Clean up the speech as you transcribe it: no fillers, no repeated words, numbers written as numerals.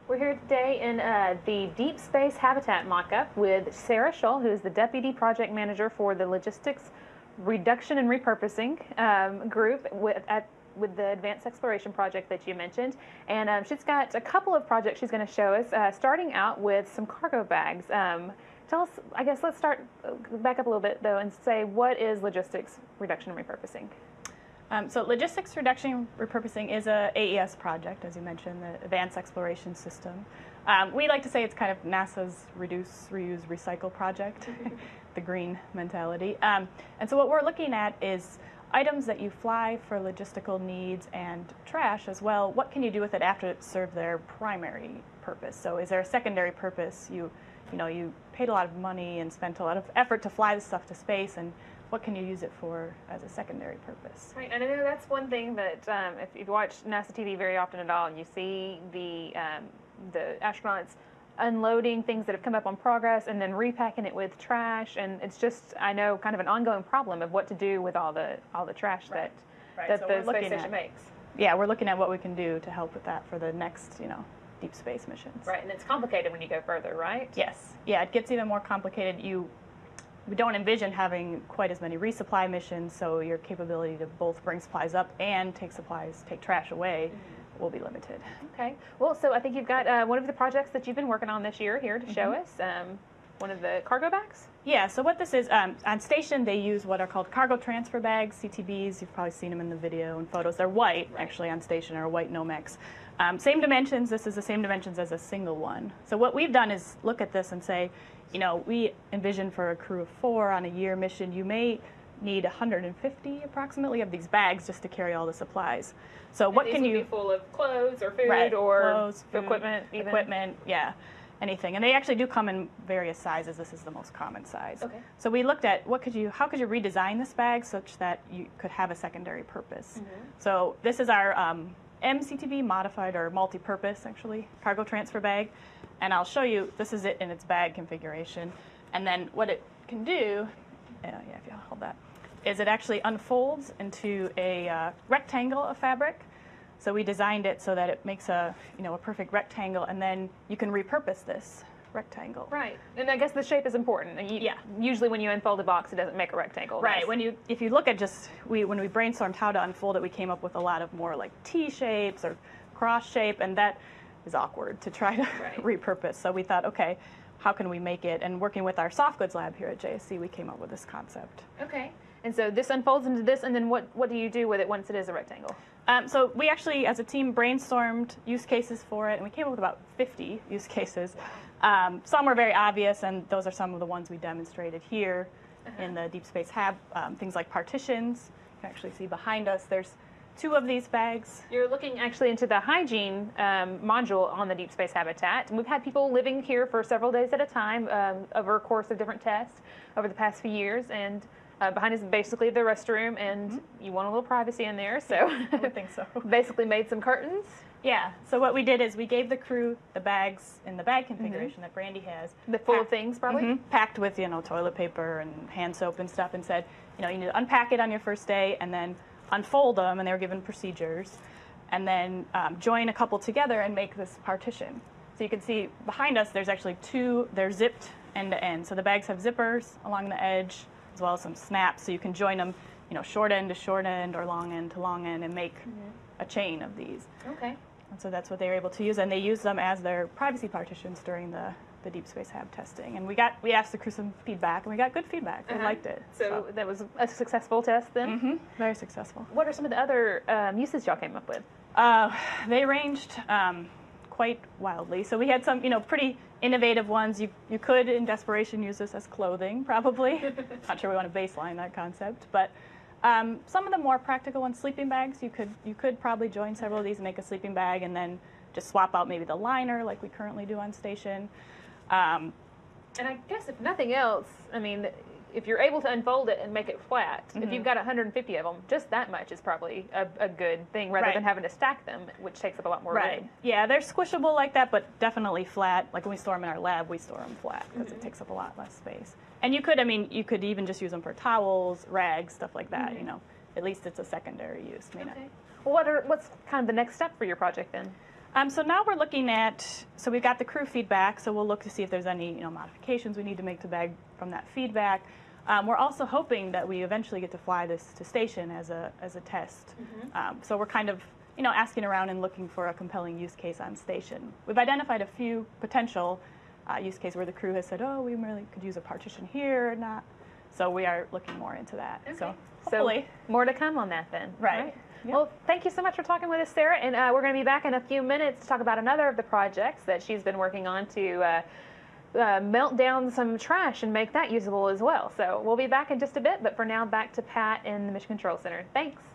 We're here today in the Deep Space Habitat mock-up with Sarah Shull, who is the Deputy Project Manager for the Logistics Reduction and Repurposing group with the Advanced Exploration Project that you mentioned. And she's got a couple of projects she's going to show us, starting out with some cargo bags. Tell us, I guess let's back up a little bit though and say, what is Logistics Reduction and Repurposing? So Logistics Reduction and Repurposing is a AES project, as you mentioned, the Advanced Exploration System. We like to say it's kind of NASA's Reduce, Reuse, Recycle project, the green mentality. And so what we're looking at is items that you fly for logistical needs and trash as well. What can you do with it after it served their primary purpose? So is there a secondary purpose? You paid a lot of money and spent a lot of effort to fly this stuff to space, and what can you use it for as a secondary purpose? Right, and I know that's one thing that if you watch NASA TV very often at all, you see the astronauts unloading things that have come up on Progress and then repacking it with trash, and it's just, I know, kind of an ongoing problem of what to do with all the trash that so the space station makes. Yeah, we're looking at what we can do to help with that for the next, deep space missions. Right, and it's complicated when you go further, right? Yes. Yeah, it gets even more complicated. We don't envision having quite as many resupply missions, so your capability to both bring supplies up and take trash away will be limited. Okay. Well, so I think you've got one of the projects that you've been working on this year here to show us, one of the cargo bags? Yeah, so what this is, on station they use what are called cargo transfer bags, CTBs. You've probably seen them in the video and photos. They're white, actually, on station, or white Nomex. Same dimensions. This is the same dimensions as a single one. So what we've done is look at this and say, we envision for a crew of 4 on a year mission, you may need 150 approximately of these bags just to carry all the supplies. So what can you? Be full of clothes or food or clothes, food, equipment, even. Equipment, yeah, anything. And they actually do come in various sizes. This is the most common size. Okay. So we looked at how could you redesign this bag such that you could have a secondary purpose. So this is our MCTB, modified or multi-purpose, actually, cargo transfer bag. And I'll show you, this is it in its bag configuration. And then what it can do, if you hold that, is it actually unfolds into a rectangle of fabric. So we designed it so that it makes a perfect rectangle, and then you can repurpose this rectangle. Right, and I guess the shape is important. Usually when you unfold a box, it doesn't make a rectangle. Right. If you look at when we brainstormed how to unfold it, we came up with a lot of more like T shapes or cross shape, and that is awkward to try to repurpose. So we thought, okay, how can we make it? And working with our soft goods lab here at JSC, we came up with this concept. Okay. And so this unfolds into this, and then what do you do with it once it is a rectangle? So we actually, as a team, brainstormed use cases for it, and we came up with about 50 use cases. Some were very obvious, and those are some of the ones we demonstrated here in the Deep Space Hab. Things like partitions. You can actually see behind us, there's 2 of these bags. You're looking actually into the hygiene module on the Deep Space Habitat. And we've had people living here for several days at a time over a course of different tests over the past few years. And behind us is basically the restroom, and you want a little privacy in there, so I would think so. Basically made some curtains. Yeah, so what we did is we gave the crew the bags in the bag configuration that Brandy has. Full of things, probably? Packed with, toilet paper and hand soap and stuff, and said, you need to unpack it on your first day and then unfold them, and they were given procedures, and then join a couple together and make this partition. So you can see behind us there's actually 2, they're zipped end to end. So the bags have zippers along the edge as well as some snaps, so you can join them, short end to short end or long end to long end and make a chain of these. Okay. And so that's what they were able to use, and they used them as their privacy partitions during the Deep Space Hab testing. And we asked the crew some feedback, and we got good feedback. They liked it. So that was a successful test then? Very successful. What are some of the other uses y'all came up with? They ranged quite wildly. So we had some, pretty innovative ones. You could, in desperation, use this as clothing, probably. Not sure we want to baseline that concept, but some of the more practical ones, sleeping bags. You could probably join several of these and make a sleeping bag, and then just swap out maybe the liner like we currently do on station. And I guess if nothing else, if you're able to unfold it and make it flat, if you've got 150 of them, just that much is probably a good thing rather than having to stack them, which takes up a lot more room. Yeah, they're squishable like that, but definitely flat. Like when we store them in our lab, we store them flat because it takes up a lot less space. And you could even just use them for towels, rags, stuff like that. At least it's a secondary use. Okay. Well, what's kind of the next step for your project then? So now we're looking at, so we've got the crew feedback, so we'll look to see if there's any modifications we need to make to the bag from that feedback. We're also hoping that we eventually get to fly this to station as a test. So we're kind of asking around and looking for a compelling use case on station. We've identified a few potential use cases where the crew has said, oh, we really could use a partition here or not. So we are looking more into that. Okay. So hopefully. So more to come on that then. Right. Yep. Well, thank you so much for talking with us, Sarah. And we're going to be back in a few minutes to talk about another of the projects that she's been working on to melt down some trash and make that usable as well. So we'll be back in just a bit, but for now, back to Pat in the Mission Control Center. Thanks.